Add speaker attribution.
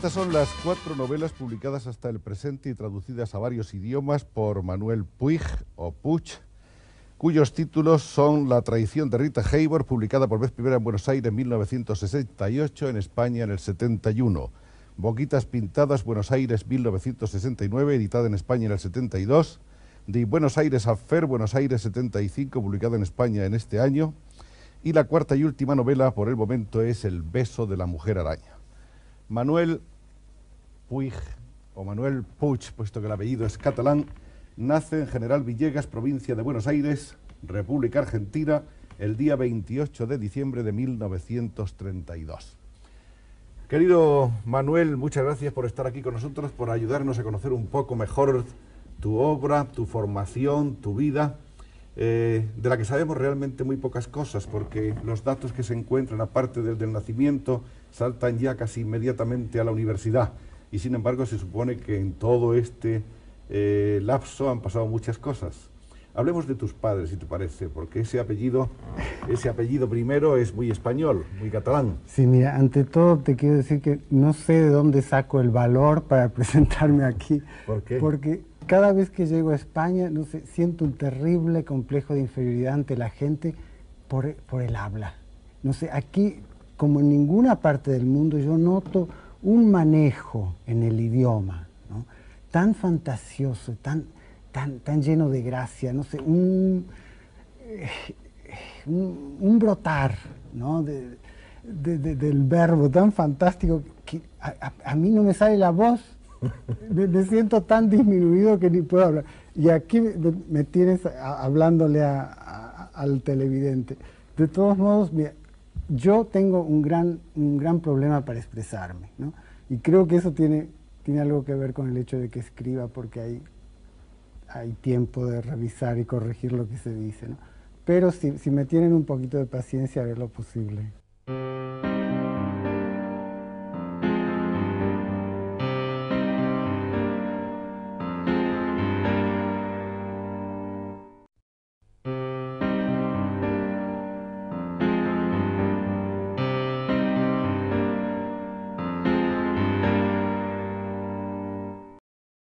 Speaker 1: Estas son las 4 novelas publicadas hasta el presente y traducidas a varios idiomas por Manuel Puig o Puig, cuyos títulos son La traición de Rita Hayworth, publicada por vez primera en Buenos Aires en 1968, en España en el 71. Boquitas pintadas, Buenos Aires, 1969, editada en España en el 72. De Buenos Aires a Fer, Buenos Aires 75, publicada en España en este año. Y la cuarta y última novela por el momento es El beso de la mujer araña. Manuel Puig, o Manuel Puig, puesto que el apellido es catalán, nace en General Villegas, provincia de Buenos Aires, República Argentina, el día 28 de diciembre de 1932. Querido Manuel, muchas gracias por estar aquí con nosotros, por ayudarnos a conocer un poco mejor tu obra, tu formación, tu vida, de la que sabemos realmente muy pocas cosas, porque los datos que se encuentran, aparte del nacimiento, saltan ya casi inmediatamente a la universidad. Y sin embargo se supone que en todo este lapso han pasado muchas cosas. Hablemos de tus padres, si te parece, porque ese apellido primero es muy español, muy catalán.
Speaker 2: Sí, mira, ante todo te quiero decir que no sé de dónde saco el valor para presentarme aquí.
Speaker 1: ¿Por qué?
Speaker 2: Porque cada vez que llego a España, no sé, siento un terrible complejo de inferioridad ante la gente por el habla. No sé, aquí, como en ninguna parte del mundo, yo noto un manejo en el idioma, ¿no?, tan fantasioso, tan lleno de gracia, no sé, un brotar, ¿no?, del verbo tan fantástico que a mí no me sale la voz. Me siento tan disminuido que ni puedo hablar. Y aquí me tienes hablándole al televidente. De todos modos, mira, yo tengo un gran problema para expresarme, ¿no? Y creo que eso tiene algo que ver con el hecho de que escriba, porque hay tiempo de revisar y corregir lo que se dice, ¿no? Pero si me tienen un poquito de paciencia, haré lo posible.